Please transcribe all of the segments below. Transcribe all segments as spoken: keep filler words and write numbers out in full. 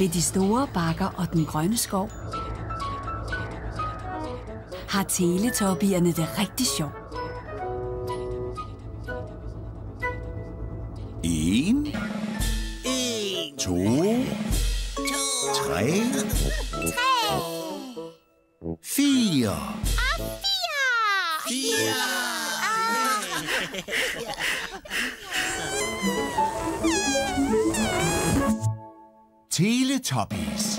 Ved de store bakker og den grønne skov har teletubbierne det rigtig sjovt. En. En. To. To. Tre. Tre. Fire. Og fire. Fire. Teletubbies.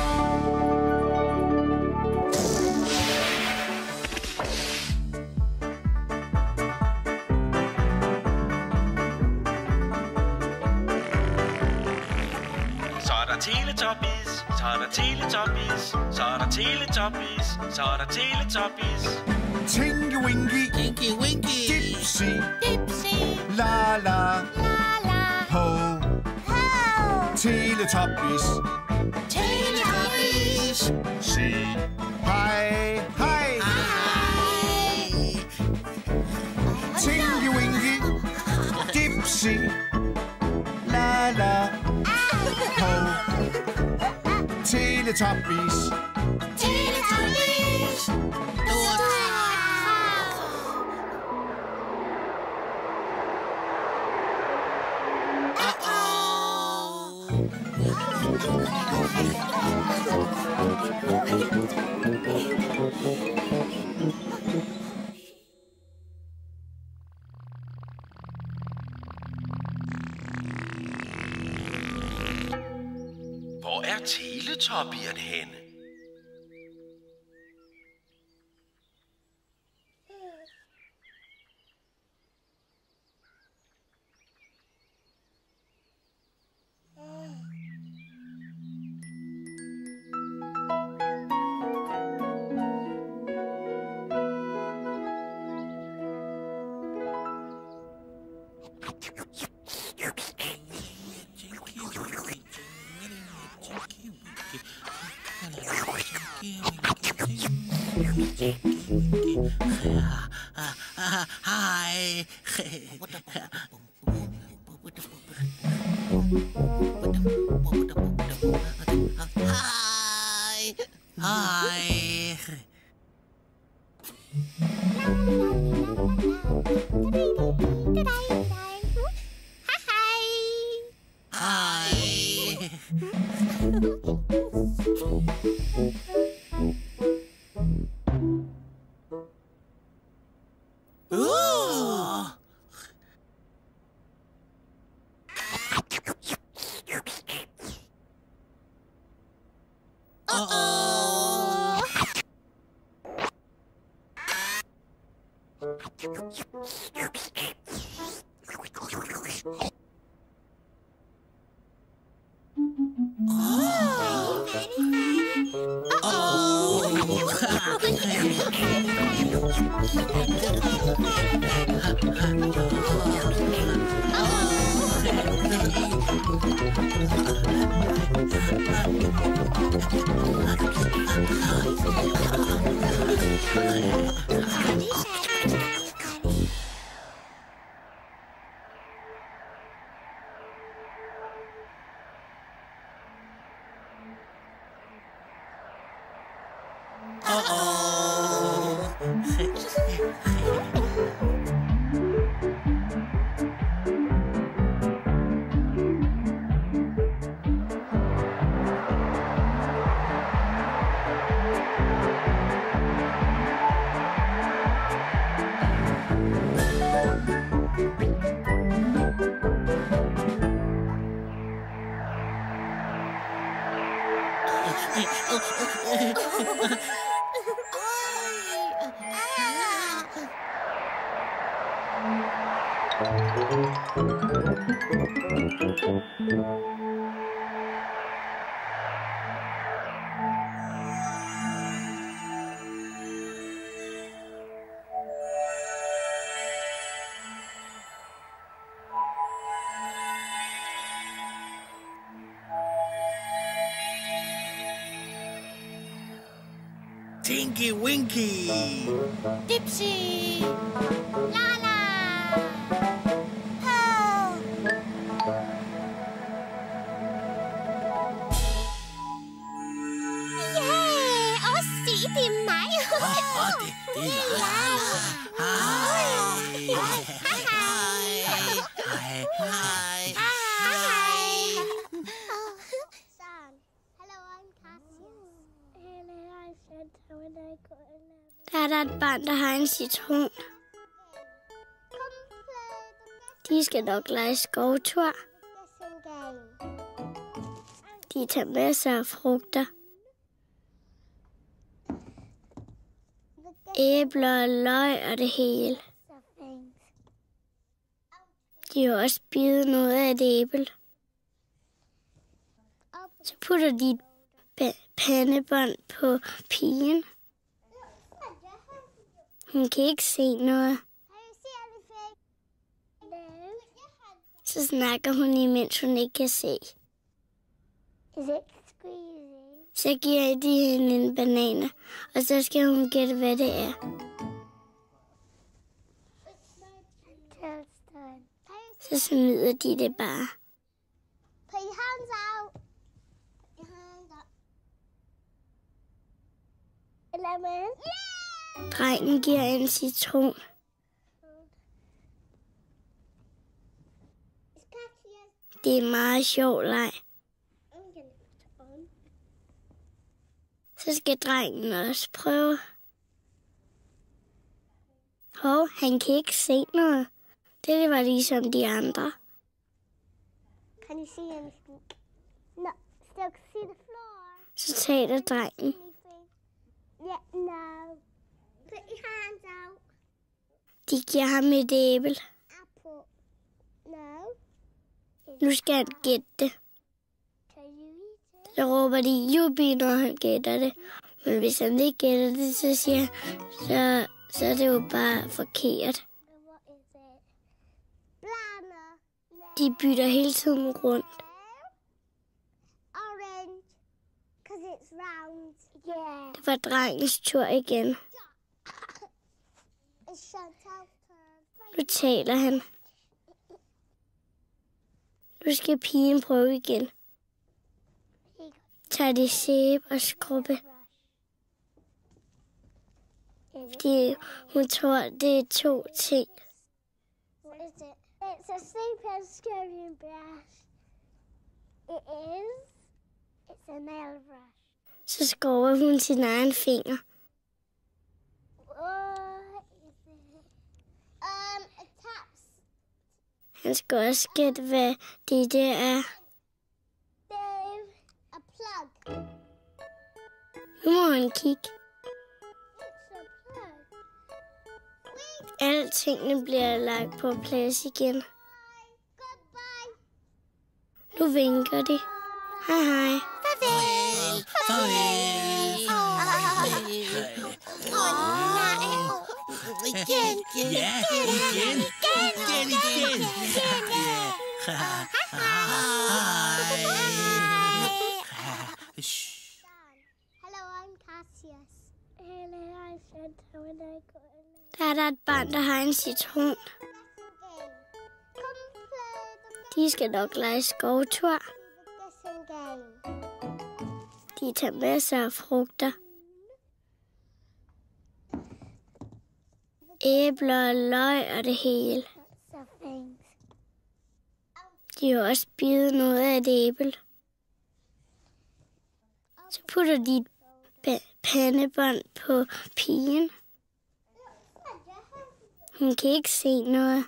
Så er der Teletubbies, så er der Teletubbies, så er der Teletubbies, så er der Teletubbies. Tinky Winky. Tinky Winky. Dipsy. Dipsy. La la. La la. Po. Po. Teletubbies. Teletubbies. Sig hej, hej. Hej. Tinky Winky. Dipsy. La la. Po. Teletubbies. Teletubbies. Stort. Hvor er Teletubbierne henne? Hej. Hej. Hej. Hej. Uh. Uh-oh. Tinky Winky. Dipsy. La la. Po. Hej. Hej. Hej. Hello, I'm Cassius. Der er der et barn, der har en citron. De skal nok lege skovtur. De tager masser af frugter. Æbler og løg og det hele. De har også spidet noget af et æble. Så putter de et pa- pandebånd på pigen. Hun kan ikke se noget. Så snakker hun, imens hun ikke kan se. Så giver de hende en banan, og så skal hun gætte, hvad det er. Så smider de det bare. Put your hands out. Your hands up. Lemon. Yeah! Drengen giver en citron. It's Cassius. Det er meget sjov leg. I'm gonna put it on. Så skal drengen også prøve. Hov, han kan ikke se noget. Det var ligesom de andre. Can you see anything? No. Still can see the floor. Så taler drengen. Anything? Yeah, no. Put your hands out. De giver ham et æble. Apple. No. Nu skal han gætte det. Can you eat it? Så råber de jubi, når han gætter det. Men hvis han ikke gætter det, så siger han, så, så er det jo bare forkert. What is it? Banana. No. De bytter hele tiden rundt. Orange. Because it's round. Yeah. Det var drengens tur igen. It's Chantal's turn. Nu taler han. Nu skal pigen prøve igen. Tager de sæbe og skrubbe. Fordi hun tror, det er to ting. What is it? It's a sleeping scurrying brush. It is. It's a nail brush. Så skrubber hun sin egen finger. What is it? Um, a taps. Han skal også gætte, hvad det der er. Dave. A plug. Nu må han kigge. It's a plug. Alle tingene bliver lagt på plads igen. Goodbye. Nu vinker de. Hej hej. Farvel. Farvel. Igen. Ja, igen. Igen, igen. Hej. Hello, I'm Cassius. Hello, I'm Chantal. Der er der et barn, der har en citron. De skal nok lege skovtur. De tager masser af frugter. Æbler og løg og det hele. De har også spidet noget af et æble. Så putter de et pa- pandebånd på pigen. Hun kan ikke se noget.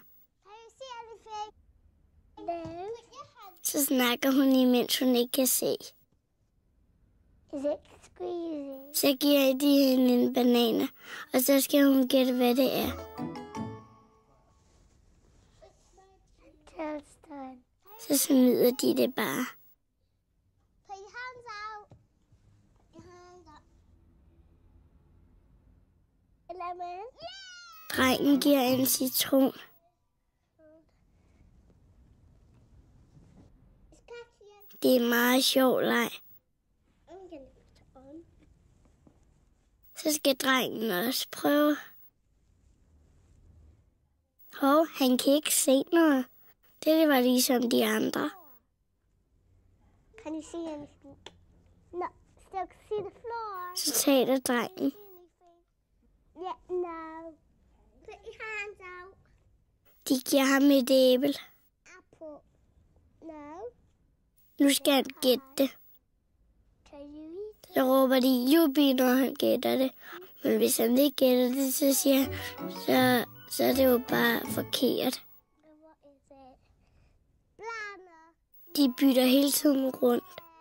Så snakker hun, imens hun ikke kan se. Is it squeezy? Så giver de hende en banan, og så skal hun gætte, hvad det er. Chantal's turn. Så smider de det bare. Put your hands out. Your hands up. Lemon. Drengen giver en citron. It's Cassius. Det er meget sjov leg. I'm gonna put it on. Så skal drengen også prøve. Hov, han kan ikke se noget. Det var ligesom de andre. Can you see anything? No. Still can see the floor. Så taler drengen. See anything? Yeah, no. Put your hands out. De giver ham et æble. No. Nu skal han gætte det. Can you eat it? Så råber de jubi, når han gætter det. Men hvis han ikke gætter det, så siger han, så, så er det jo bare forkert. And what is it? Banana. De bytter hele tiden rundt.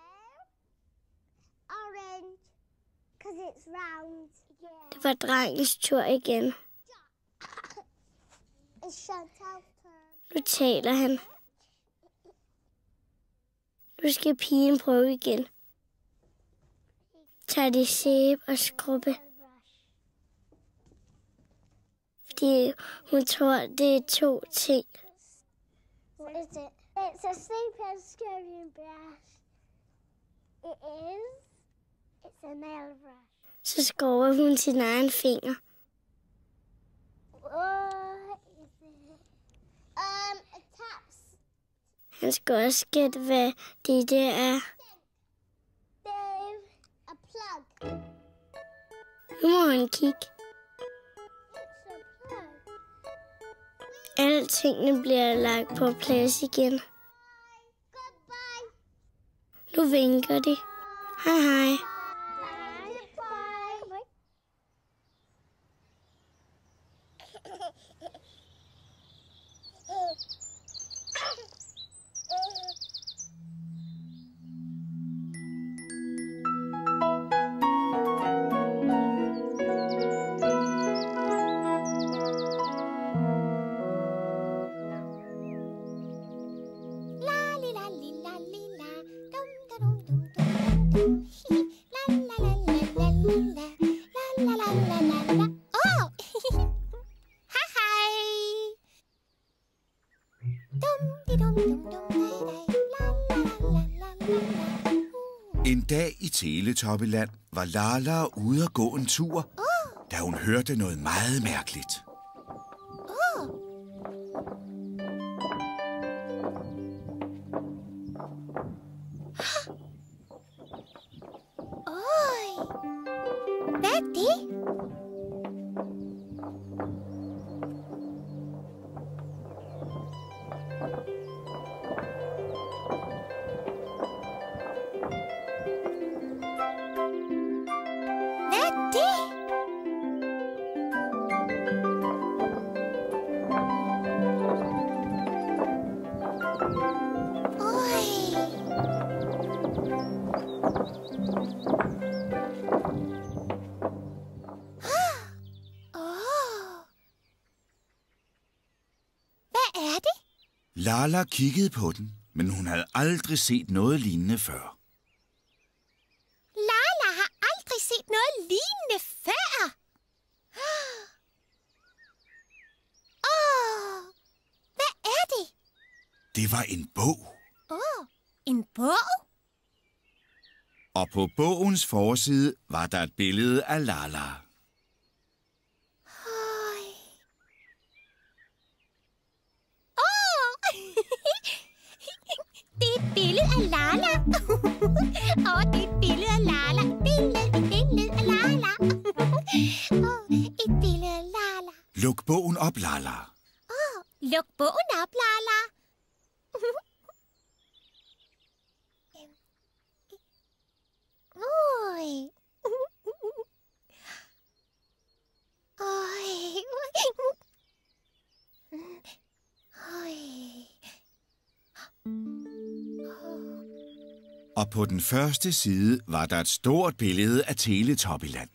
Orange. Because it's round. Yeah. Det var drengens tur igen. It's Chantal's turn. Nu taler han. Nu skal pigen prøve igen. Tager de sæbe og skrubbe. Fordi hun tror, det er to ting. What is it? It's a sleeping scurrying brush. It is. It's a nail brush. Så skrubber hun sin egen finger. What is it? Um, a taps. Han skal også gætte, hvad det der er. Dave. A plug. Nu må han kigge. It's a plug. Alle tingene bliver lagt på plads igen. Goodbye. Nu vinker de. Hej hej. Goodbye. En dag i Teletubbyland var Lala ude at gå en tur, da hun hørte noget meget mærkeligt. Oj! Hvad er det? Hvad er det? Oj! Lala kiggede på den, men hun havde aldrig set noget lignende før. Lala har aldrig set noget lignende før. Åh, hvad er det? Det var en bog, Åh, en bog? og på bogens forside var der et billede af Lala. Oj. Åh, det er et billede af Lala. Åh, det er et billede af Lala. Billede, et billede af Lala. Åh, et billede af Lala. Luk bogen op, Lala. Åh, luk bogen op, Lala. Oj. Oj. Oj. Og på den første side var der et stort billede af Teletubbyland.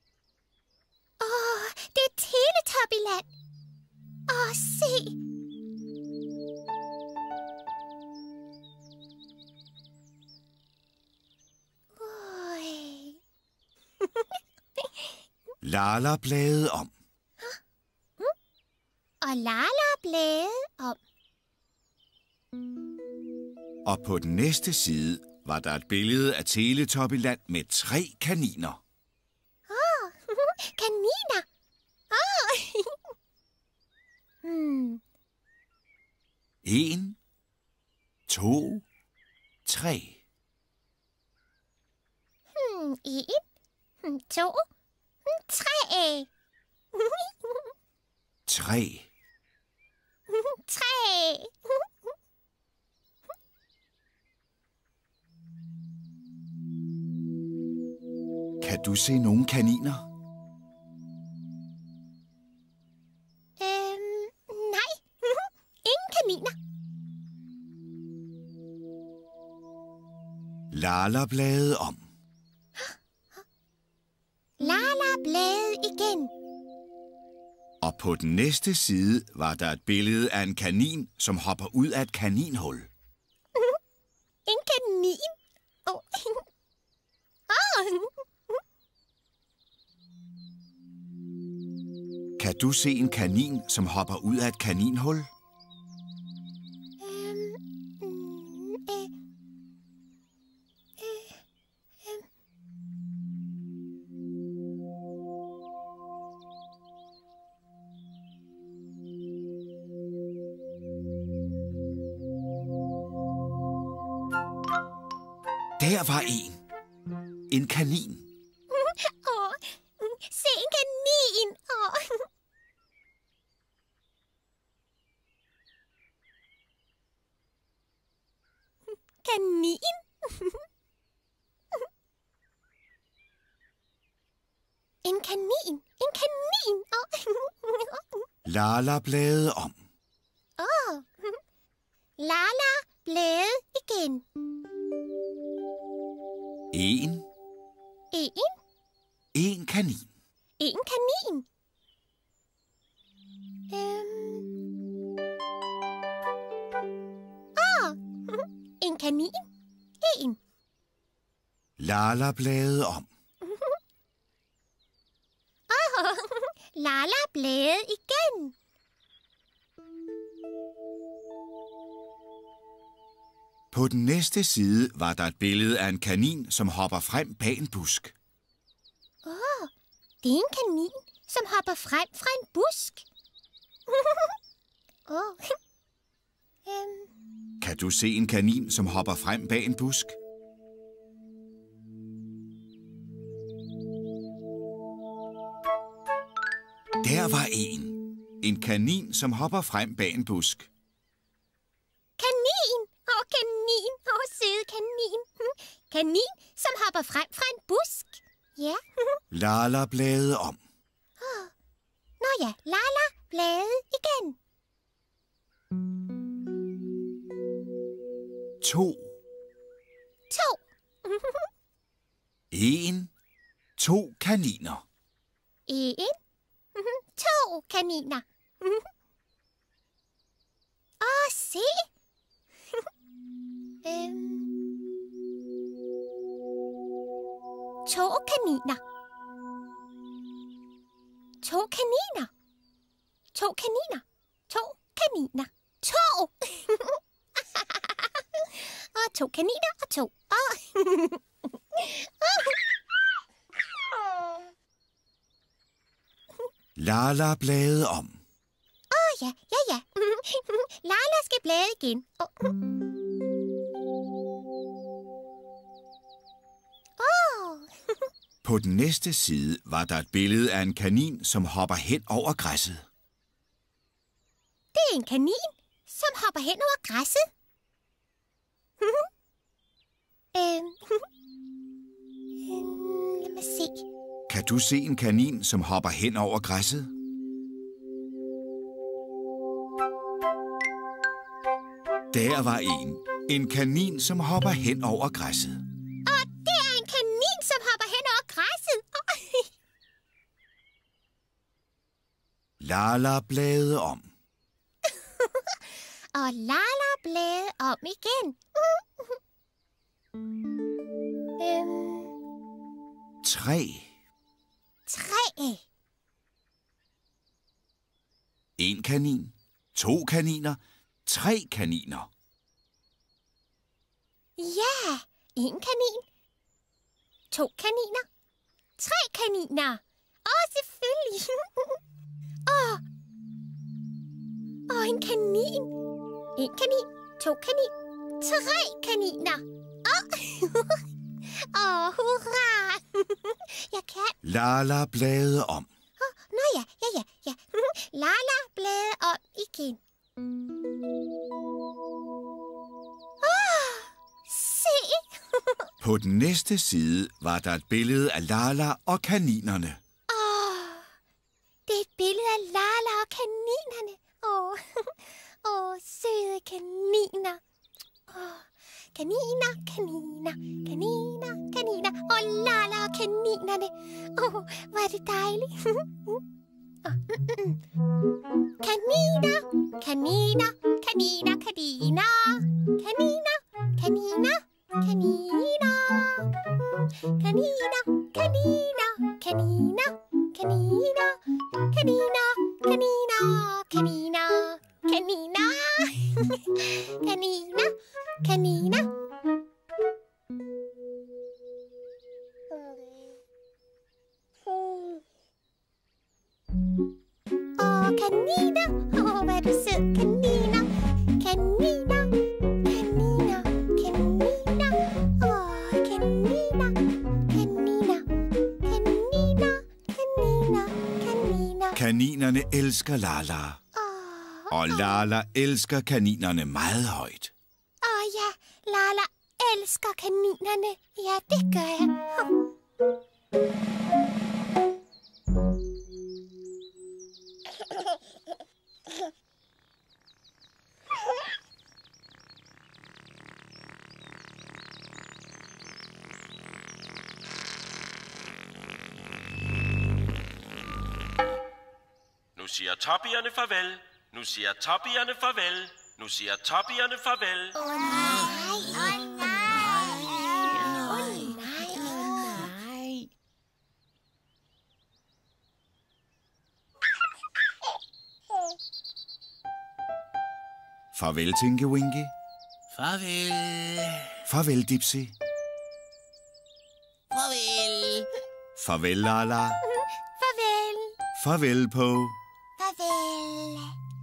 Åh, det er Teletubbyland. Åh, se. Oj. Lala bladede om. Og Lala bladede om. Og på den næste side var der et billede af Teletubbyland med tre kaniner. Åh, kaniner. Åh. hmm. En, to, tre. Hmm, en, hmm, to, hmm, tre. Tre. Tre. Kan du se nogle kaniner? Øhm, nej. Ingen kaniner. Lala bladede om. Lala bladede igen. Og på den næste side var der et billede af en kanin, som hopper ud af et kaninhul. En kanin? Åh. Åh. Kan du se en kanin, som hopper ud af et kaninhul? Øhm, mm, øh, øh, øh. Der var en. En kanin. Åh, se en kanin. Åh. Kanin? En kanin. En kanin. Åh. Lala bladede om. Åh. Lala bladede igen. En. En. En kanin. En kanin. Øhm. Åh. En kanin. En. Lala bladede om. Åh. Lala bladede igen. På den næste side var der et billede af en kanin, som hopper frem bag en busk. Åh, det er en kanin, som hopper frem fra en busk. Åh. øhm. Kan du se en kanin, som hopper frem bag en busk? Der var en. En kanin, som hopper frem bag en busk. Kanin! Åh, kanin! Åh, søde kanin! Kanin, som hopper frem fra en busk. Ja. Lala bladede om. Nå ja, Lala bladede igen. To. To. En. To kaniner. En. To kaniner. Åh, se. øhm. To kaniner. To kaniner. To kaniner. To kaniner. To. Og to kaniner og to. Åh. Lala bladede om. Åh, ja, ja, ja. Lala skal blade igen. Åh. Åh. På den næste side var der et billede af en kanin, som hopper hen over græsset. Det er en kanin, som hopper hen over græsset. øhm. øhm, lad mig se. Kan du se en kanin, som hopper hen over græsset? Der var en. En kanin, som hopper hen over græsset. Og det er en kanin, som hopper hen over græsset. Lala bladede om. Og Lala bladede om igen. øhm. Tre. Tre. En kanin. To kaniner. Tre kaniner. Ja, en kanin. To kaniner. Tre kaniner. Åh, selvfølgelig. Åh. Åh, en kanin. En kanin. To kanin. Tre kaniner. Åh. Åh, hurra. Jeg kan. Lala bladede om. Åh, nå ja, ja, ja, ja. Lala bladede om igen. Åh, se. På den næste side var der et billede af Lala og kaninerne. Åh, det er et billede af Lala og kaninerne. Åh, åh, søde kaniner. Åh, kaniner, kaniner, kaniner, kaniner. Og Lala og kaninerne. Åh, hvor er det dejligt. Kaniner, kaniner, kaniner, kaniner, kaniner, kaniner, kaniner, kaniner, kaniner, kaniner, kaniner, kaniner, kaniner, kaniner, kaniner, kaniner, kaniner. Åh, kaniner. Åh, hvad er du sød. Kaniner. Kaniner. Kaniner. Kaniner. Åh, kaniner. Kaniner. Kaniner. Kaniner. Kaniner. Kaninerne elsker Lala. Åh, Og Lala elsker kaninerne meget højt. åh ja. Lala elsker kaninerne. Ja, det gør jeg. Nu siger toppierne farvel. Nu siger toppierne farvel. Nu siger toppierne farvel. Åh nej. Åh nej. Åh nej. Farvel, Tinky Winky. Farvel. Farvel, Dipsy. Farvel. Farvel, Lala. Farvel. Farvel, Po. Farvel.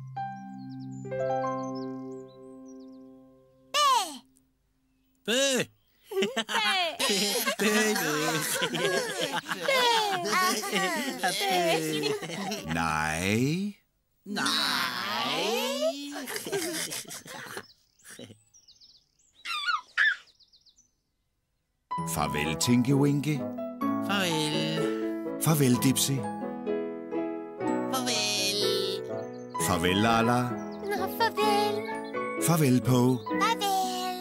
Bø. Bø, bø. Nej. Nej. Farvel, Tinky Winky. Farvel. Farvel, Dipsy. Farvel. Farvel, Lala. Nå, farvel. Farvel, Po. Farvel.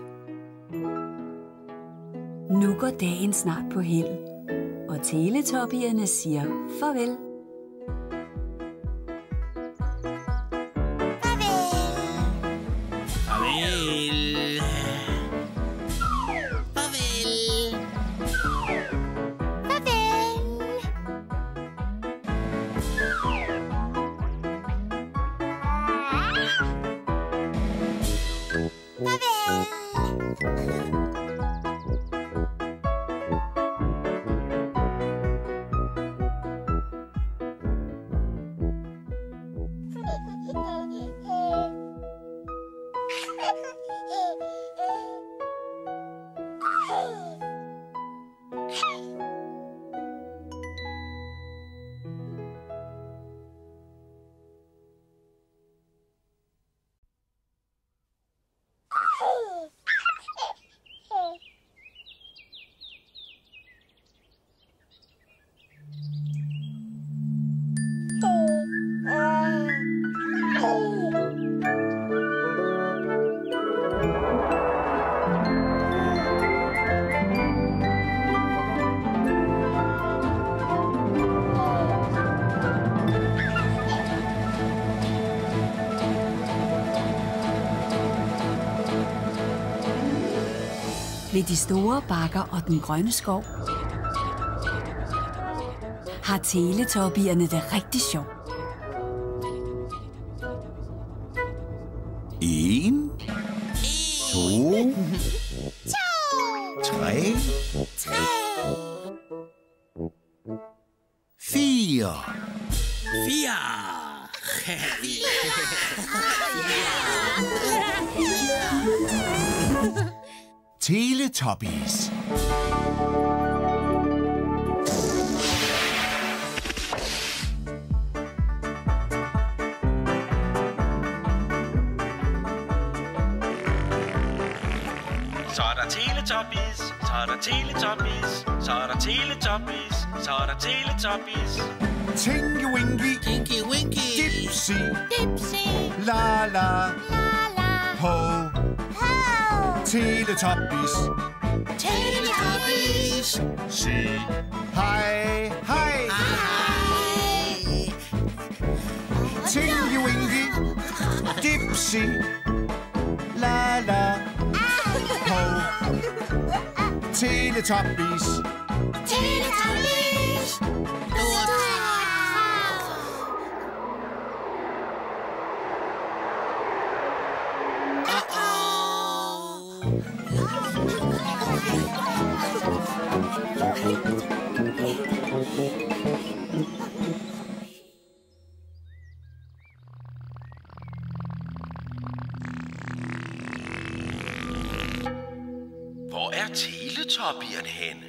Nu går dagen snart på held, og teletoppierne siger farvel. Farvel. Farvel. Ved de store bakker og den grønne skov har teletoppierne det rigtig sjovt. En, to, tre, fire. Fire. Teletubbies. Så er der Teletubbies, så er der Teletubbies. Så er der Teletubbies, så er der Teletubbies. Tinky Winky, Tinky Winky. Dipsy, Dipsy, La La, Lala, Ho, Ho, Teletubbies. Teletubbies. Sig hej, hej. Hej. Tinky Winky, Dipsy, La La, Ho, Teletubbies. Teletubbies. Stort Hvor er Teletubbierne henne?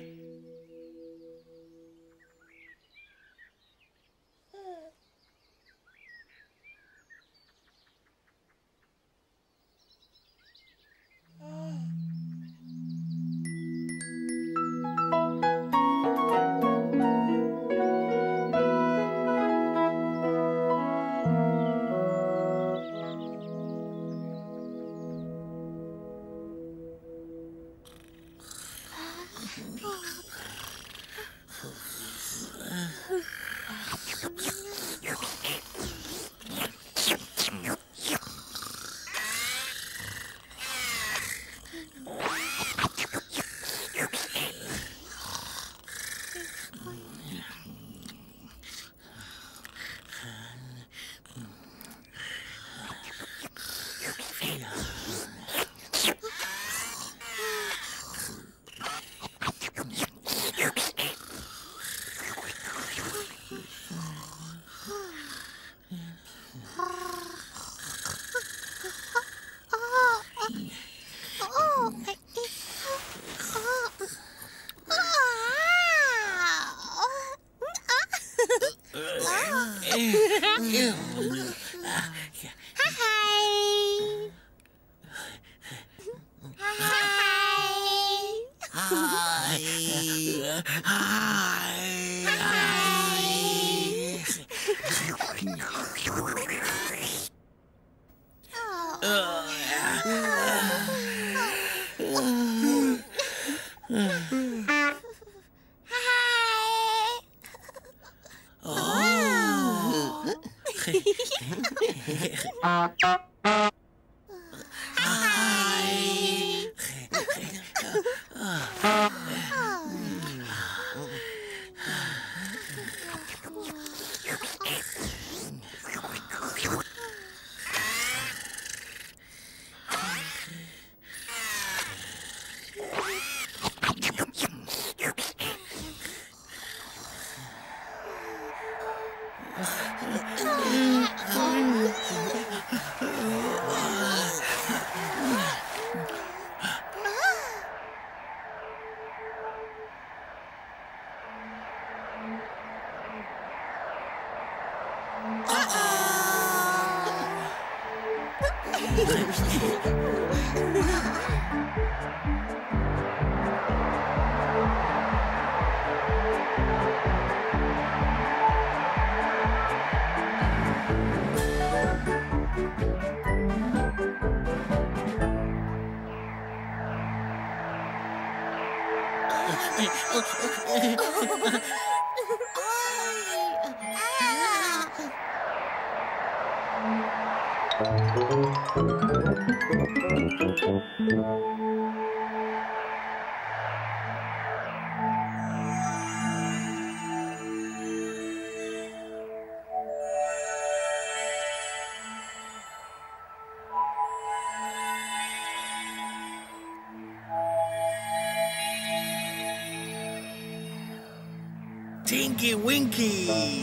Tinky Winky.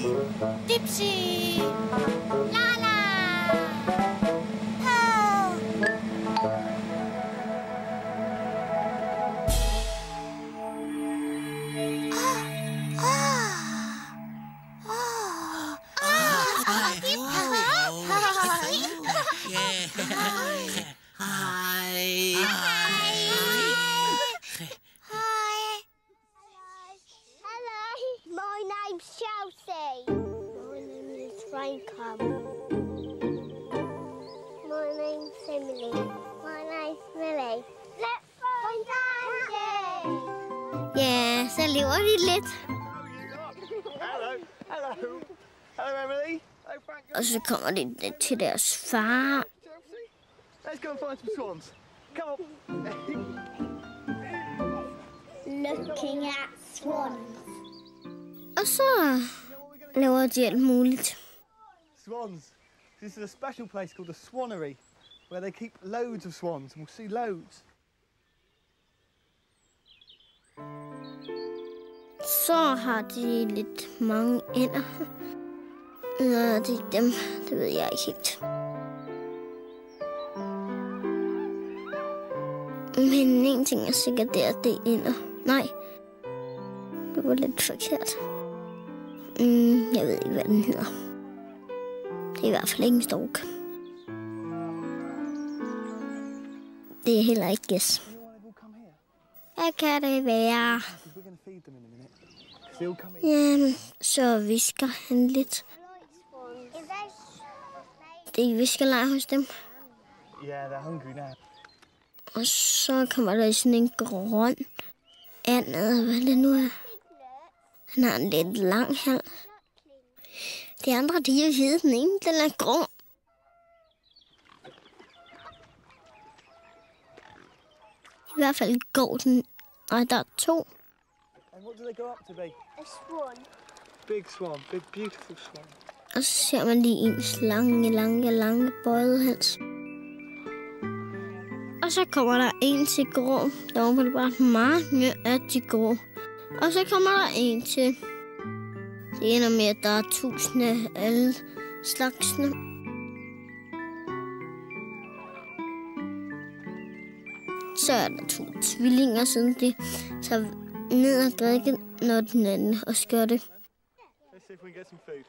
Dipsy, Lala, Ho. Hej. lever de lidt. Hello. Hello. Hello, Emily. Hello, Frank. Og så kommer de til deres far. Let's go and find some swans. Come on. Looking at swans. Og så laver de alt muligt. Swans. This is a special place called the Swannery, where they keep loads of swans, and we'll see loads. Så har de lidt mange ænder. Nå, det er dem. Det ved jeg ikke helt. Men en ting er sikkert, det er, det er ænder. Nej, det var lidt forkert. Mm, jeg ved ikke, hvad den hedder. Det er i hvert fald ikke en stork. Det er heller ikke gæs. Hvad kan det være? Ja, så visker han lidt. Det er viskerlejr hos dem. Yeah, they're hungry now. Og så kommer der sådan en grøn and, hvad det nu er. Han har en lidt lang hals. De andre, de er hvide. Den ene, den er grå. I hvert fald går den, og der er to. And what do they go up to be? A swan. Big swan, big beautiful swan. Og så ser man lige ens lange, lange, lange bøjede hals. Og så kommer der en til grå. Der var vel bare mange af de grå. Og så kommer der en til. Det ender med, at der er tusinde af alle slagsene. Så er der to tvillinger, siden de tager ned og drikker, når den anden og skør det. Let's see if we can get some food.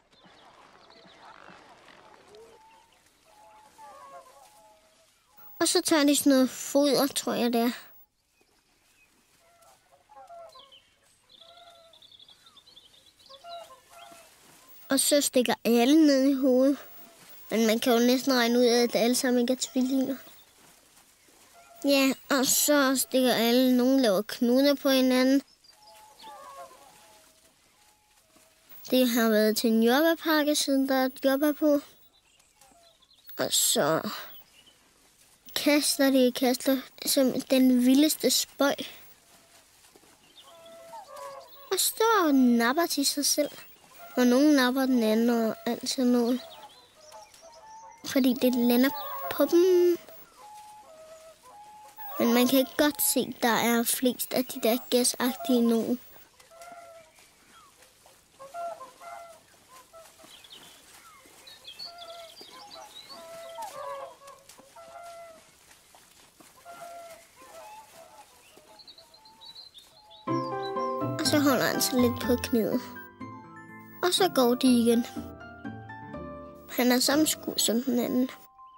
Og så tager de sådan noget foder, tror jeg det er. Og så stikker alle ned i hovedet. Men man kan jo næsten regne ud af, at alle sammen ikke er tvillinger. Ja, og så stikker alle. Nogle laver knuder på hinanden. Det har været til en jordbærpakke, siden der er et jordbær på. Og så kaster de kaster som den vildeste spøj. Og står og napper til sig selv. Og nogen napper den anden og alt sådan noget. Fordi det lander på dem. Men man kan ikke godt se, at der er flest af de der gæsagtige nogen. Og så holder han sig lidt på knæet. Og så går de igen. Han er samme skud som den anden.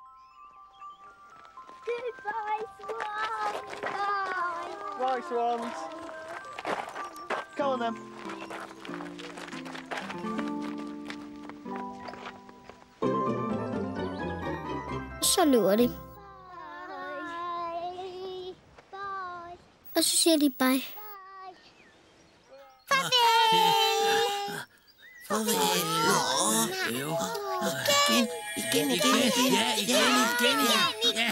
Goodbye, swan. Bye. Right, swans. Come on then. Så løber de. Bye. Bye. Og så siger de bye. Jo. Igen, igen, igen, igen. Ja, igen, igen, igen. Ja,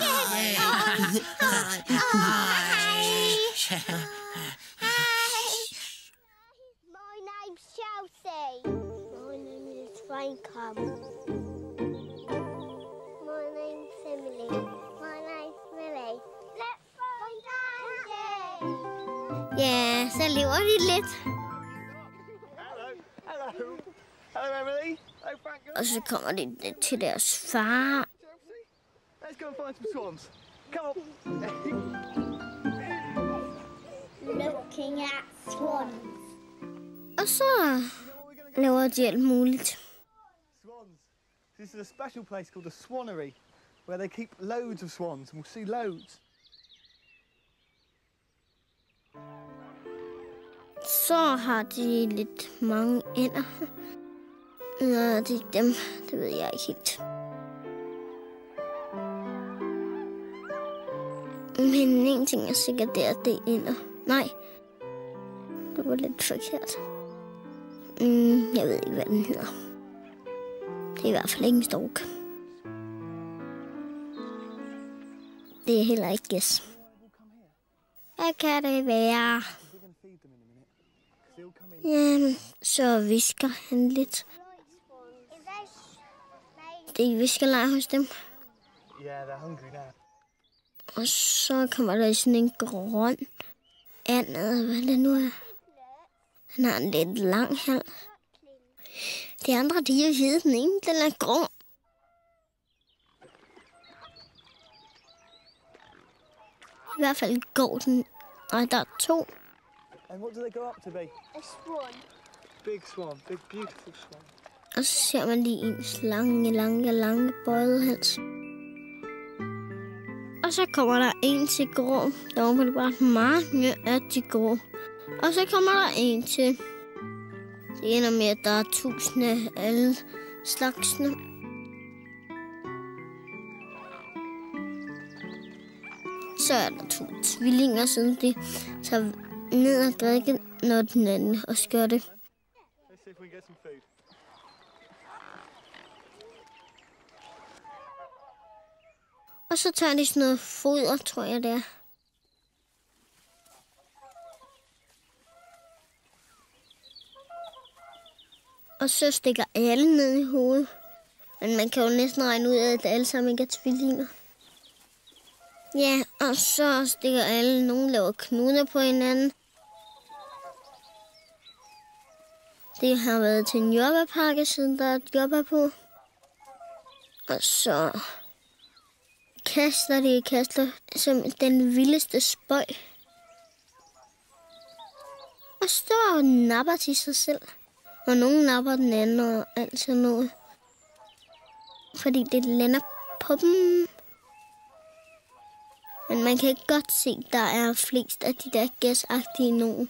My name's Chelsea. My name is Frankham. My name's Emily. My name's Millie. Let's find Daddy. Ja, så lever de lidt. Hello. Hello. Hello, Emily. Hello, Frank. Og så kommer de til deres far. Let's go and find some swans. Come on. Looking at swans. Og så laver de alt muligt. Swans. This is a special place called the Swannery, where they keep loads of swans, and we'll see loads. Så har de lidt mange ænder. Nå, det er dem. Det ved jeg ikke helt. Men en ting er sikkert, det er, det er ænder. Nej, Det var lidt forkert. Mm, jeg ved ikke, hvad den hedder. Det er i hvert fald ikke en stork. Det er heller ikke gæs. Hvad kan det være? Jamen, så visker han lidt. Det er viskerlejr hos dem. Og så kommer der sådan en grøn and, hvad det nu er. Han har en lidt lang hals. De andre, de er hvide. Den ene, den er grå. I hvert fald går den. Og der er to. And what do they go up to be? A swan. Big swan, big beautiful swan. Og så ser man lige ens lange, lange, lange bøjede hals. Og så kommer der en til grå. Der var det bare mange af de grå. Og så kommer der en til. Det ender med, at der er tusinde af alle slagsene. Så er der to tvillinger, som de tager ned og drikker, når den anden og skør det. Let's see if we can get some food. Og så tager de sådan noget foder, tror jeg det er. Og så stikker alle ned i hovedet. Men man kan jo næsten regne ud af, at alle sammen ikke er tvillinger. Ja, og så stikker alle. Nogle laver knuder på hinanden. Det har været til en jordbærpakke, siden der er et jordbær på. Og så kaster de kaster som den vildeste spøj. Og står og napper til sig selv. Og nogen napper den anden og alt sådan noget. Fordi det lander på dem. Men man kan godt se, at der er flest af de der gæsagtige nogen.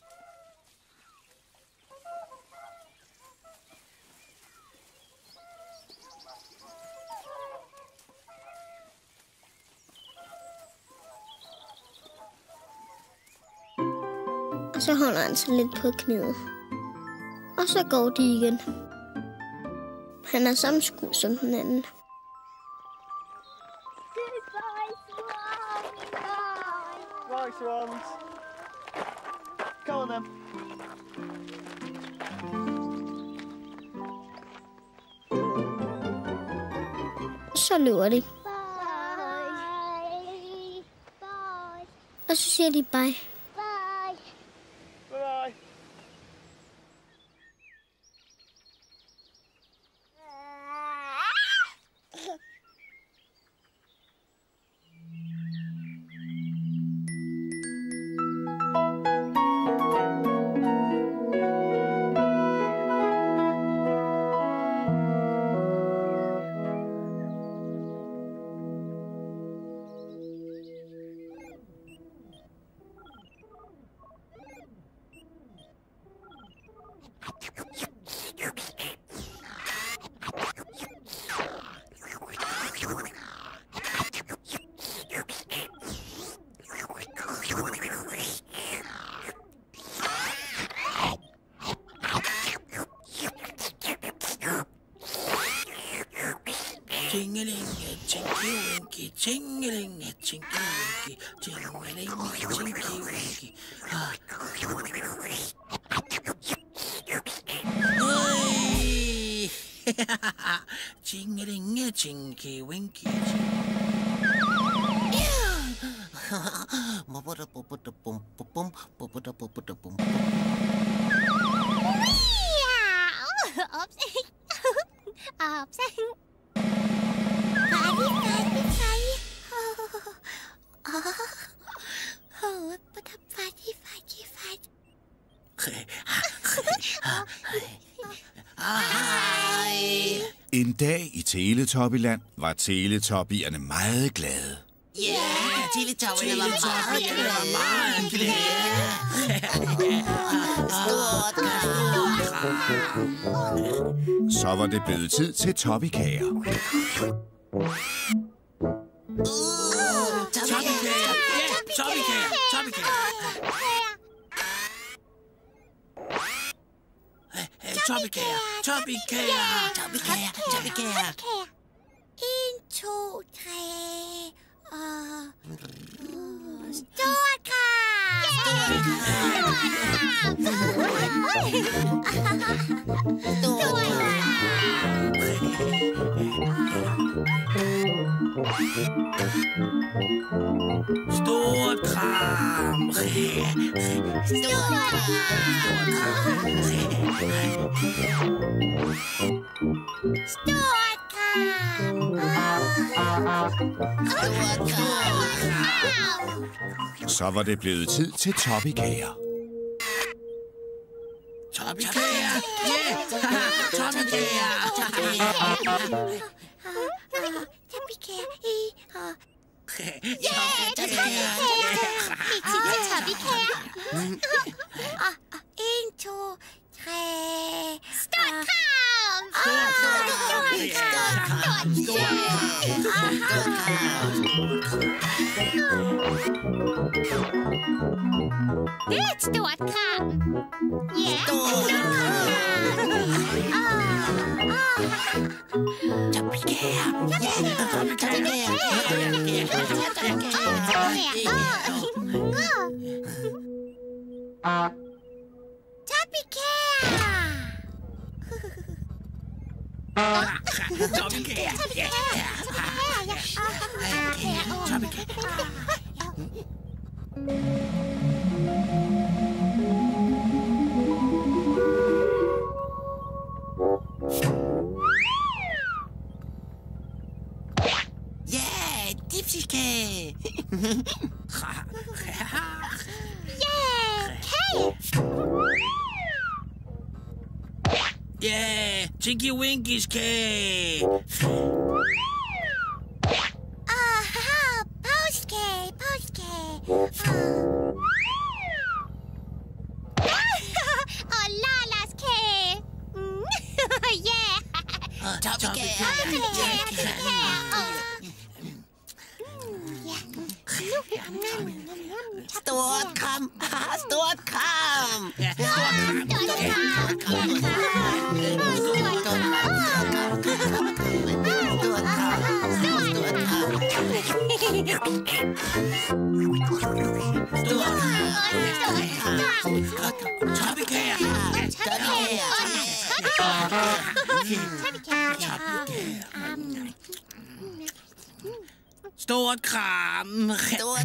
Og så holder han sig lidt på knæet. Og så går de igen. Han er samme skud som den anden. Right, swans. Go on then. Så løber de. Bye. Bye. Og så siger de bye. Bye. Bye. Tingelinge, tingelinge, tingelinge, tingelinge, tingelinge, tingelinge. Tingelinge, tinge, winky. En dag i Teletubbyland var teletubbierne meget glade. Ja, Teletubbierne var meget glade. Meget glade. Så var det blevet tid til toppikager. Toppikager, ja, toppikager, toppikager. toppikager, toppikager, toppikager, toppikager. En, to, tre, og... Stort kram! Stort Stort kram. Stort kram! Så var det blevet tid til toppikager. Toppikager, ja! Toppikager! Toppikager i og... Ja, toppikager! Vi til toppikager. En, to, tre... Stort kram! Stort kram! Stort Det er et stort kram. Ja, stort kram. Toppikager! Toppikager! Toppikager! Ja, dipsiskage! Ja, Tinky Winky's kage! Aha, påskekage, påskekage. Og Lalas kage. Ja. Toppikager! Stort kram! Stort kram! Stort kram! Stort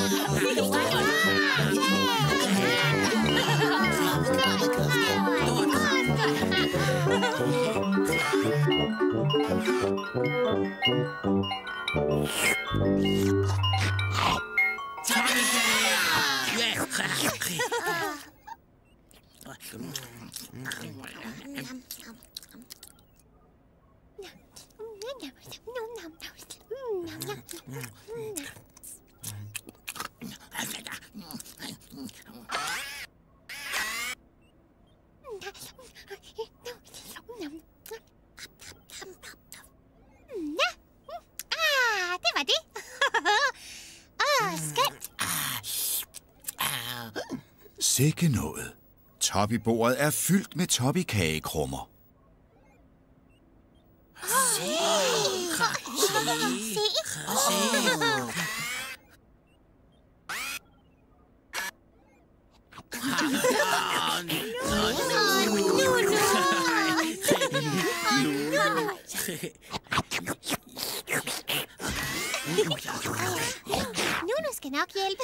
Ah, det var det. Åh, skønt. Sikke noget. Toppybordet er fyldt med toppikagekrummer. Se. Nunu skal nok hjælpe.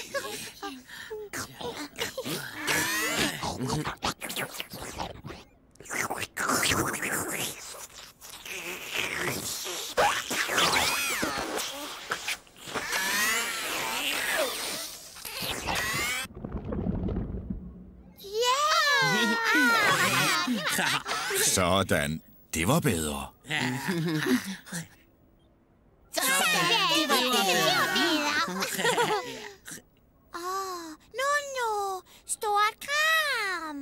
Sådan. Det var bedre. Åh, Nunu, stort kram.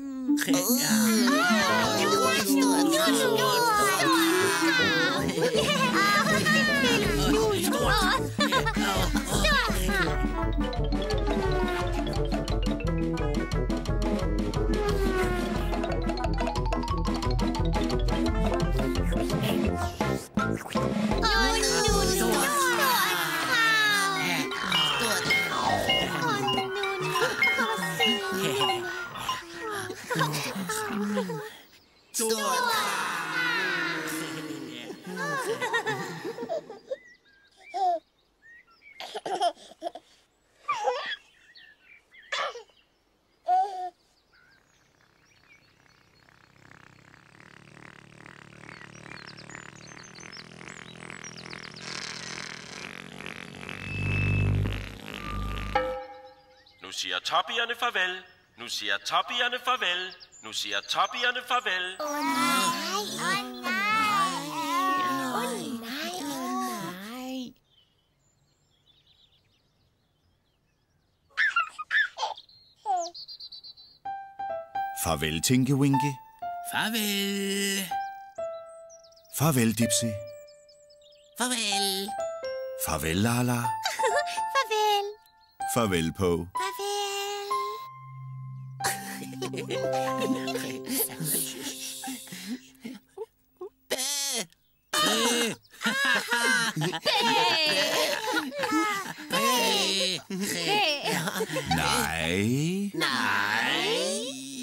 siger toppierne farvel. Nu siger toppierne farvel. Nu siger toppierne farvel. Åh oh, nej, åh oh, nej, åh oh, nej, Nej. Farvel, Tinky Winky. Farvel. Farvel, Dipsy. Farvel. Farvel, Lala. farvel, Farvel, Po. farvel. Nej. Nej.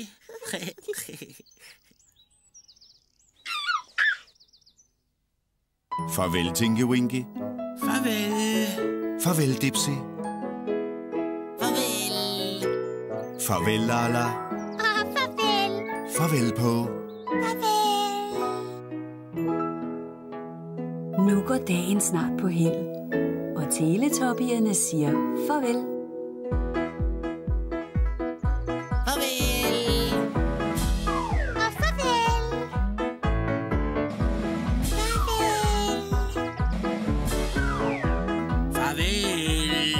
Farvel, Tinky Winky. Farvel. Farvel, Dipsy. Farvel. Farvel, Lala. Og farvel, Farvel, Po. farvel. Nu går dagen snart på held, og teletoppierne siger farvel. Farvel. Og farvel. Farvel. Farvel.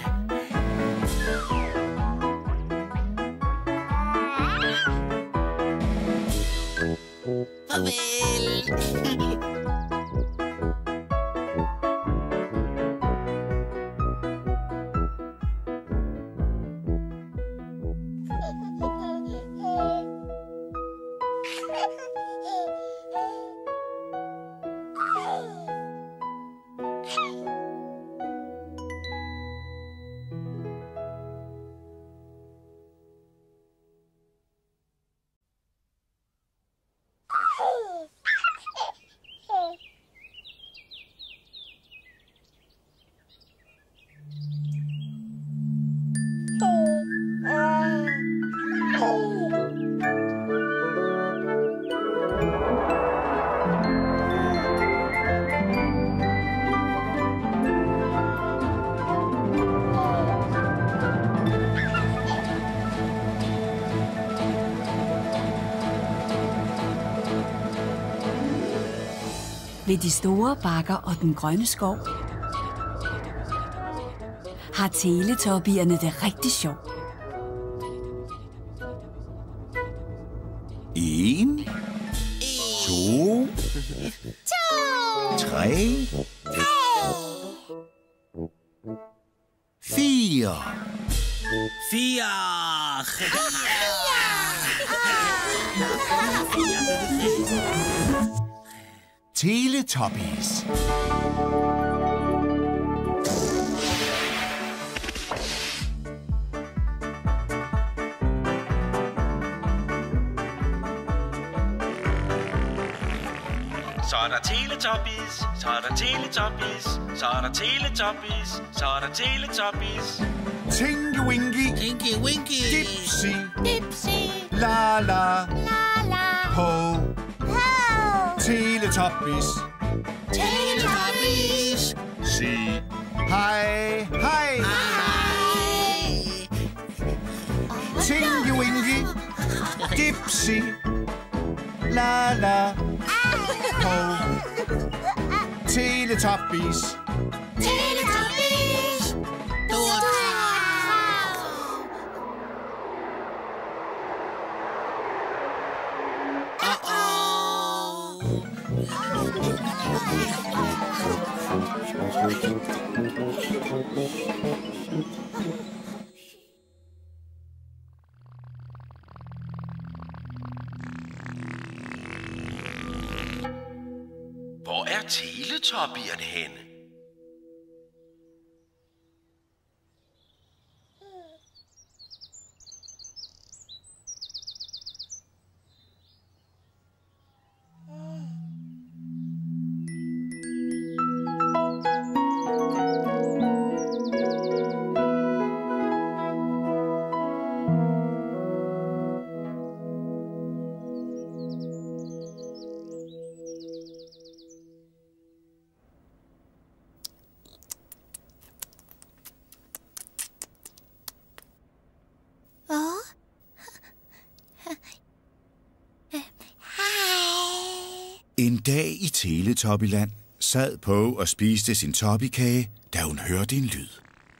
Farvel. Ved de store bakker og den grønne skov har teletoppierne det rigtig sjovt. En. To. Tre. Fire. Fire. Teletubbies. Så er der Teletubbies, så er der Teletubbies, så er der Teletubbies, så er der Teletubbies. Tinky Winky. Tinky Winky. Dipsy. Dipsy. Lala. Lala. Po. Po. Teletubbies. Teletubbies. Sig hej, hej. Hej. Tinky Winky. Dipsy. Lala. Po. Teletubbies. Teletubbies. Stort Hvor er Teletubbierne henne? dag i Teletubbyland sad Poe og spiste sin toppykage, da hun hørte en lyd.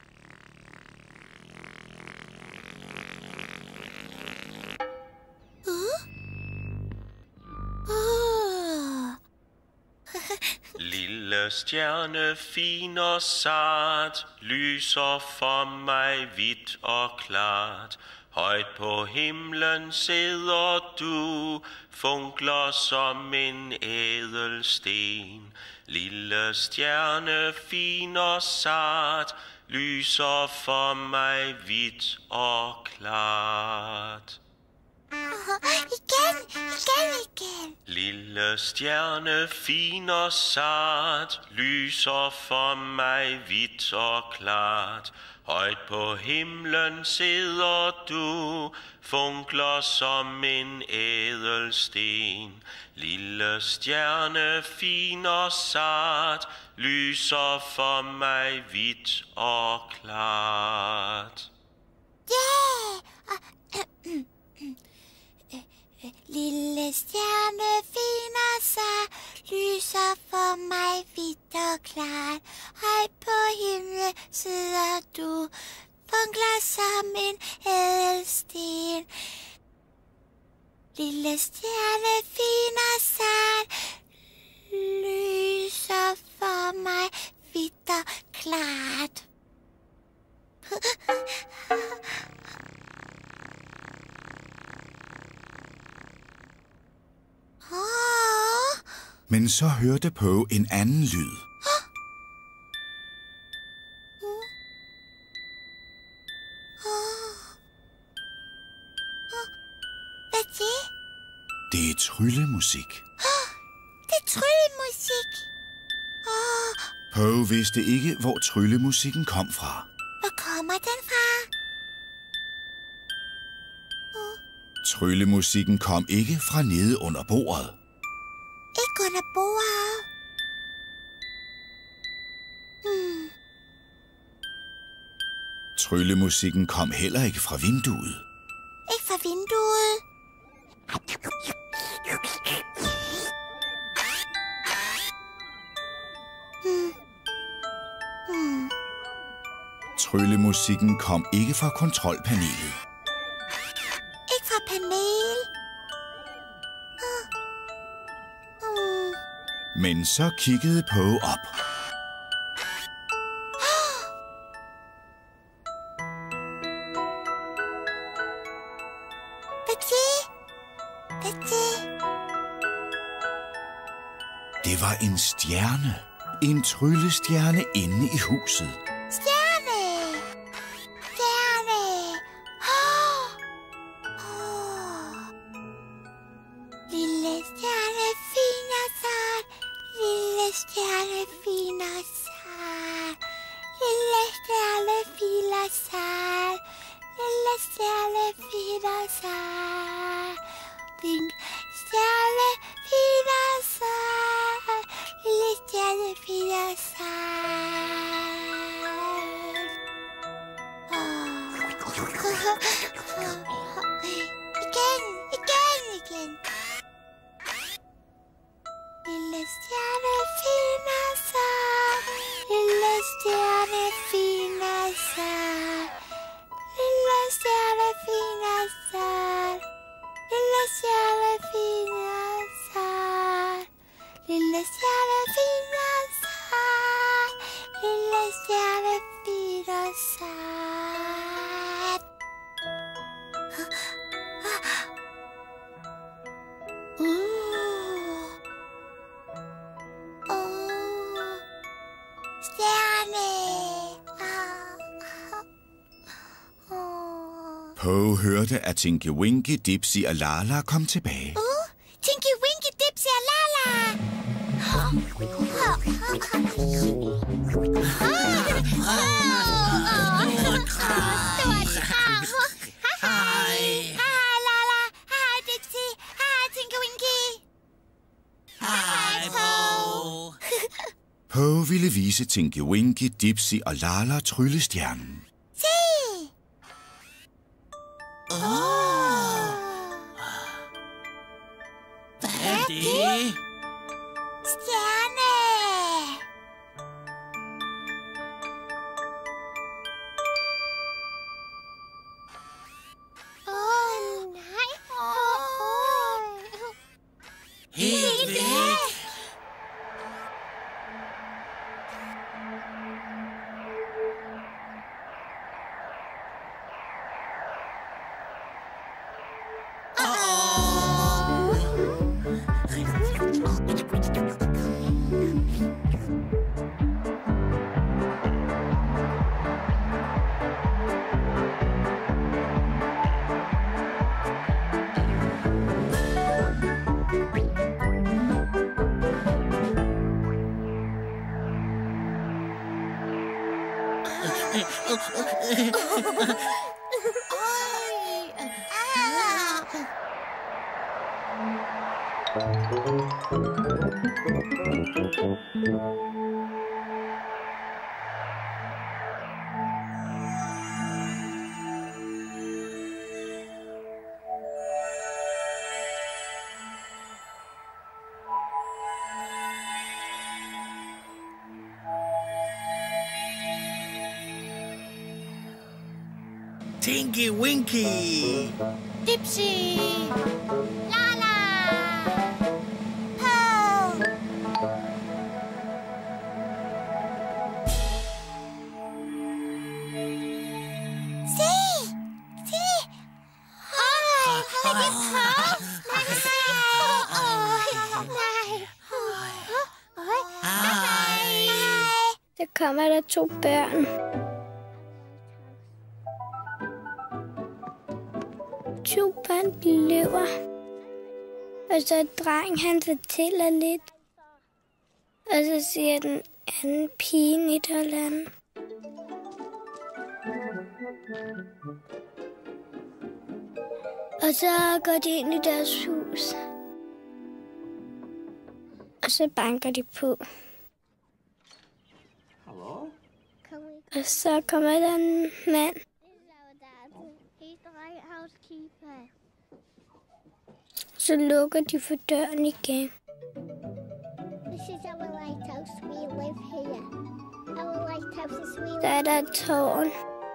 Lille stjerne, fin og sart, lyser for mig hvidt og klart. Højt på himlen sidder du, funkler som en ædelsten. Lille stjerne, fin og sart, lyser for mig hvidt og klart. Igen, igen, igen. Lille stjerne, fin og sart, lyser for mig hvidt og klart. Højt på himlen sidder du, funkler som en ædelsten. Lille stjerne, fin og sart, lyser for mig hvidt og klart. Yeah! Lille stjerne, fin og sart, lyser for mig hvidt og klart. Højt på himlen sidder du, funkler som en ædelsten. Lille stjerne, fin og sart, lyser for mig hvidt og klart. Men så hørte Poe en anden lyd. Hvad er det? Det er tryllemusik. Det er tryllemusik. Poe vidste ikke, hvor tryllemusikken kom fra. Hvor kommer den fra? Tryllemusikken kom ikke fra nede under bordet. Ikke under bordet. Hmm. Tryllemusikken kom heller ikke fra vinduet. Ikke fra vinduet. Hmm. Hmm. Tryllemusikken kom ikke fra kontrolpanelet. Ikke fra panel. Men så kiggede Poe op. Hvad det? Hvad det? Det var en stjerne. En tryllestjerne inde i huset. Stjerne! Stjerne! Oh! Oh! Lille stjerne, fin og sart. Lille stjerne, fin og sart. Lille stjerne, fin og sart. Lille stjerne, fin og sart. Lille stjerne, fin og sart. Lille stjerne, fin og sart. Igen, igen, igen. Lille stjerne, fin og sart. Lille stjerne, fin og sart. Lille stjerne, fin og sart. Lille stjerne, fin og sart. Lille stjerne, fin og sart. Lille stjerne, fin og sart. Uh. Uh. Stjerne. Uh. Poe hørte, at Tinky Winky, Dipsy og Lala kom tilbage. Uh. Tinky Winky, Dipsy og Lala. Hej. Hej, Lala. Hej, Dipsy. Hej, Tinky Winky. Hej, Poe. Poe ville vise Tinky Winky, Dipsy og Lala tryllestjernen. Se! Hvad er det? væk! Tinky Winky! Dipsy! Lala! Pearl! Se! Se! Åh, har det Pearl? Nej! Nej! Nej. Så kommer der to børn. To børn løber. Og så dreng, han fortæller lidt. Og så siger den anden pige et eller andet. Og så går de ind i deres hus. Og så banker de på. Hallo? Og så kommer der en mand. Så lukker de for døren igen. This is our lighthouse. We live here. Our lighthouse is we Der er der et tårn.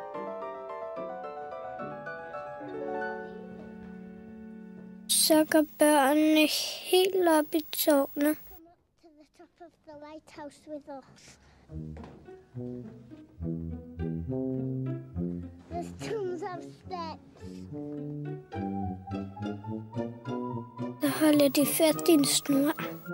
Så går børnene helt op i tårnet. come up to the top of the lighthouse with us. There's tons of steps. Så holder de fast i en snor.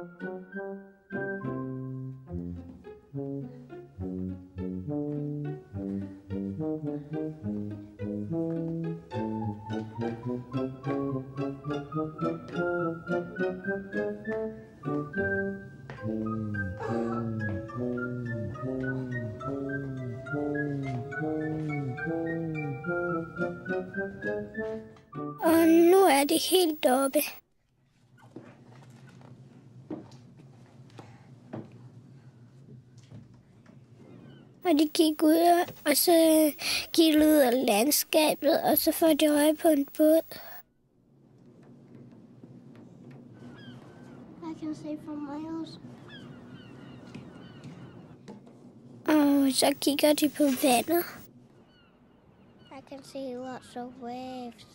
Og nu er det helt oppe. Og de gik ud, og så gik de ud af landskabet, og så får de øje på en båd. I can see for miles. Og så kigger de på vandet. I can see lots of waves.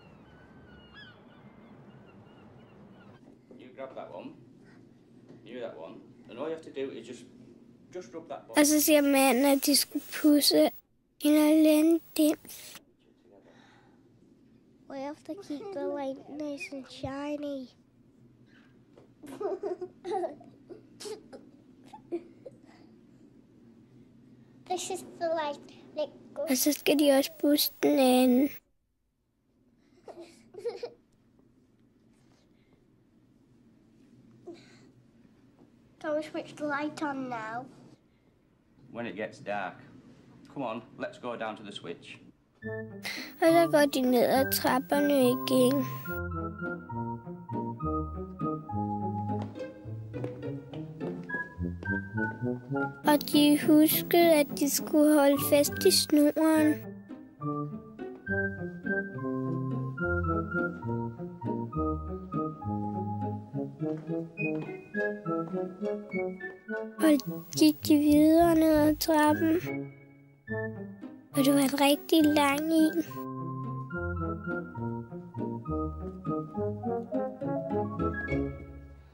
You grab that one. You that one. And all you have to do is just just rub that ball. Og så siger manden, at de skulle pusse en eller anden dims. We have to keep the light nice and shiny. This is the light. Let go. Og så skal de også pusse den anden. Can we switch the light on now? When it gets dark. Come on, let's go down to the switch. Og så går de ned ad trapperne igen. Og de huskede, at de skulle holde fast i snoren. Og gik de videre ned ad trappen. Og det var en rigtig lang en.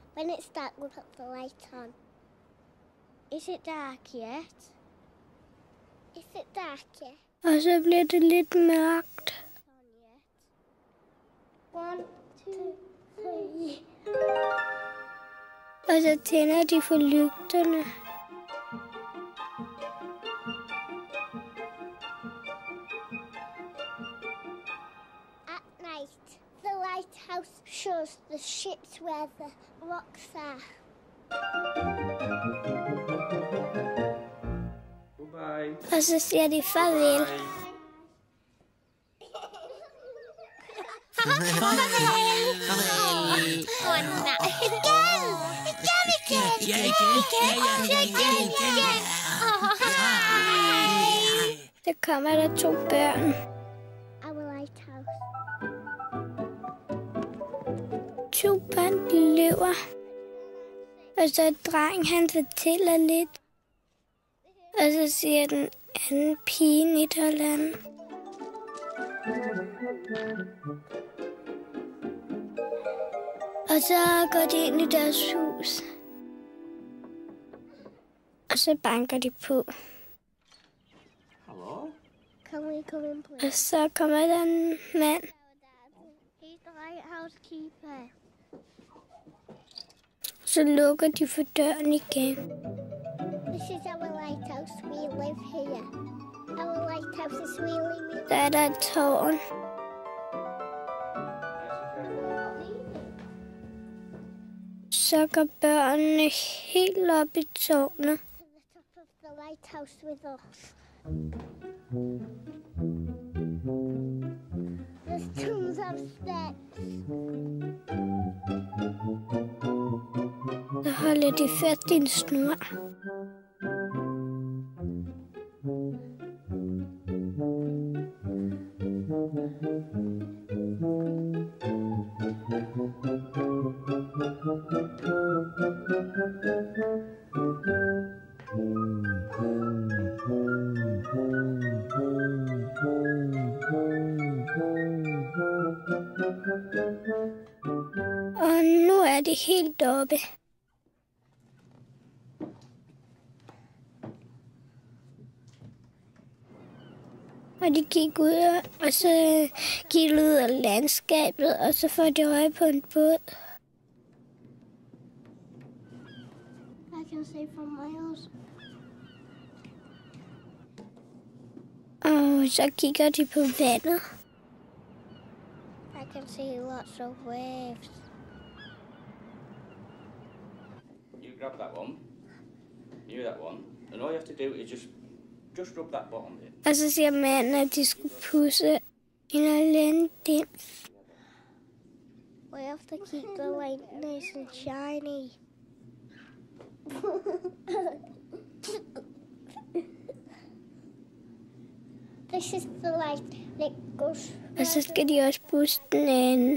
When it's dark, we'll put the light on. Is it dark yet? Is it dark yet? Og så bliver det lidt mørkt. One, two, three. Og så tænder de for lygterne. At night, the lighthouse shows the ships where the rocks are. Goodbye. Og så siger de farvel. Åh, nej. Igen! Igen, igen! Ja, igen! Ja, ja, igen, igen! Så kommer der to børn. Our lighthouse. To børn løber. Og så en dreng, han fortæller lidt. Og så siger den anden pige et eller andet. Og så går de ind i deres hus. Og så banker de på. Hello? Can we come in, please? Og så kommer der en mand. He's the lighthouse keeper. Så lukker de for døren igen. This is our lighthouse. We live here. Our lighthouse is really, really... Der er der et tårn. Så går børnene helt op i tårnet. The lighthouse with us. There's tons of steps. Så holder de fast i en snor. Og nu er det helt oppe. Og de gik ud, og så gik ud af landskabet, og så får de øje på en båd. I can see from miles. Og så kigger de på vandet. I can see lots of waves. You grab that one. You that one. And all you have to do is just just rub that bottom bit. Og så siger manden, at de skulle pusse en eller anden dem. We have to keep the light nice and shiny. This is the light that goes... Og så skal de også pusse den anden.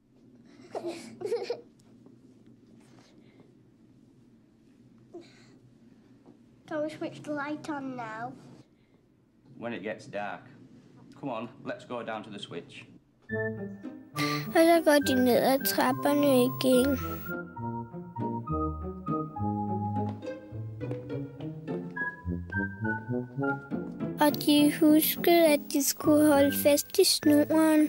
Can we switch the light on now? When it gets dark. Come on, let's go down to the switch. Og så går de ned ad trapperne igen. Og de huskede, at de skulle holde fast i snoren.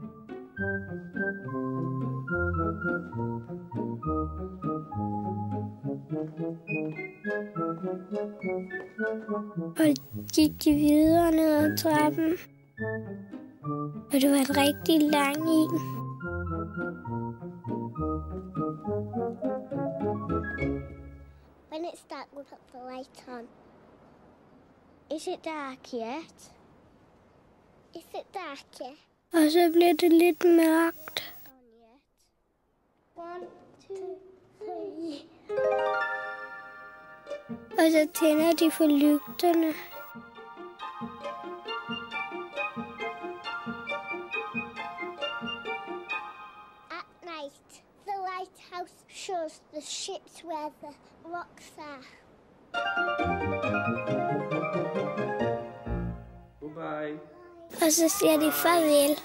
Og gik de videre ned ad trappen. Og det var en rigtig lang en. When it's dark, we'll put the light on. Is it dark yet? Is it dark yet? Og så bliver det lidt mørkt. One, two, three. Og så tænder de for lygterne. At night, the lighthouse shows the ships where the rocks are. Goodbye. Og så siger de farvel.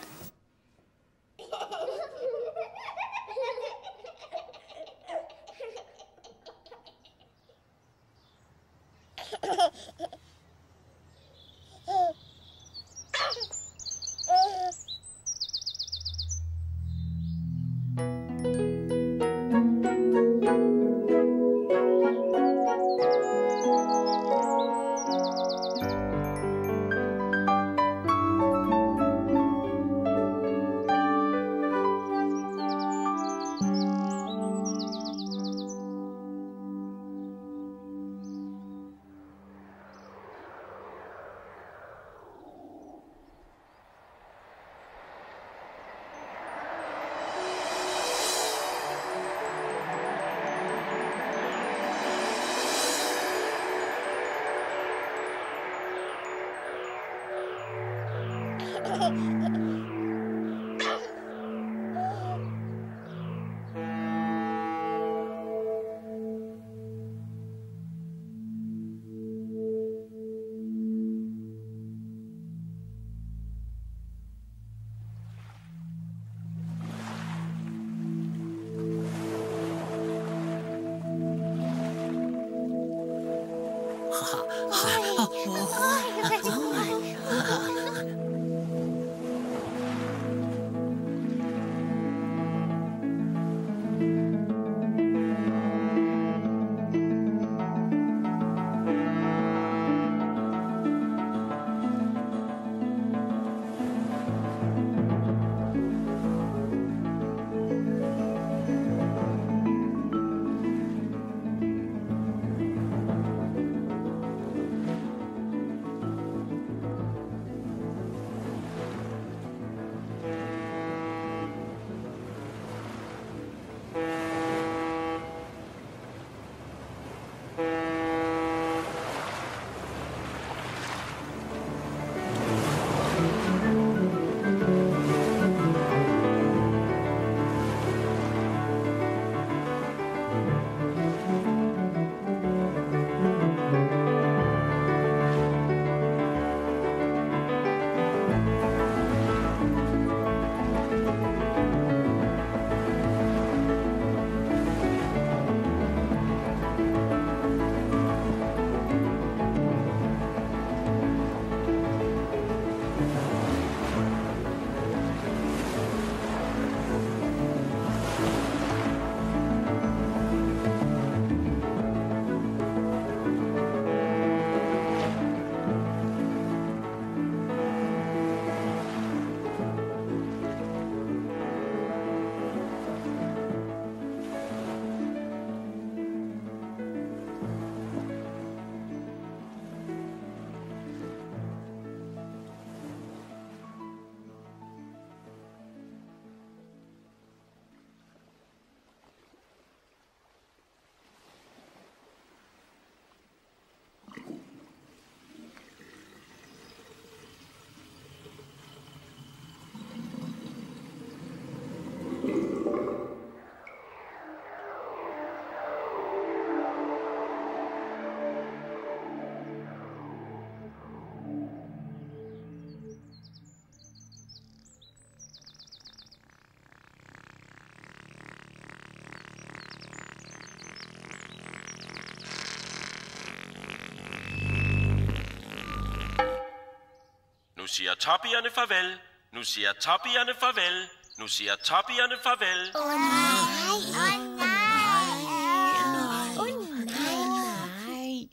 siger toppierne farvel. Nu siger toppierne farvel. Nu siger toppierne farvel. Åh oh, nej, åh oh, nej. Åh oh, nej.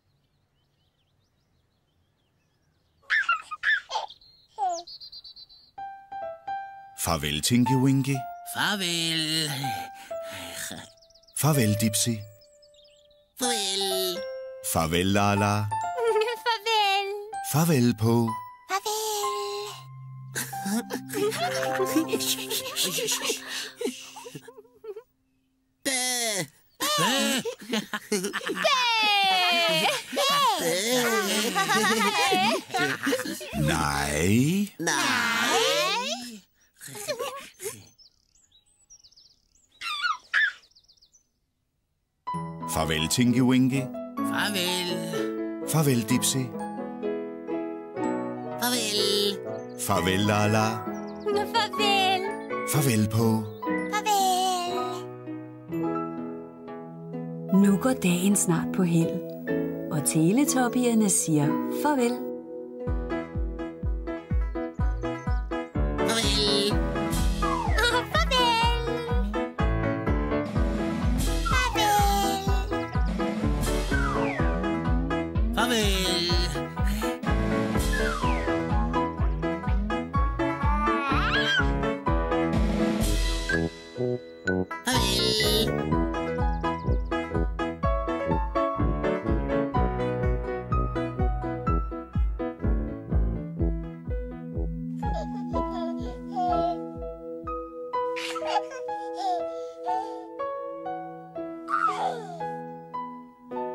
Farvel, Tinky Winky. Farvel. Farvel, Dipsy. Farvel. Farvel, Lala. Farvel. Farvel, Po. Bæh. Nej. Nej. Farvel, Tinky Winky. Farvel. Farvel, Dipsy. Farvel. Farvel, Lala. Farvel. Farvel, Po. Farvel. Nu går dagen snart på held, og teletubbierne siger farvel. Farvel. Åh, farvel. Farvel. Farvel.